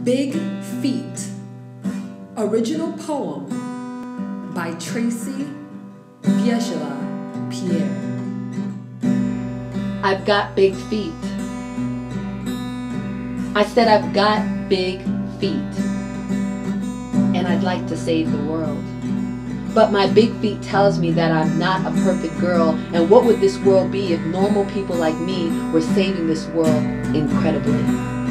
Big Feet. Original poem by Tracy Viergela Pierre. I've got big feet. I said I've got big feet. And I'd like to save the world. But my big feet tells me that I'm not a perfect girl, and what would this world be if normal people like me were saving this world incredibly?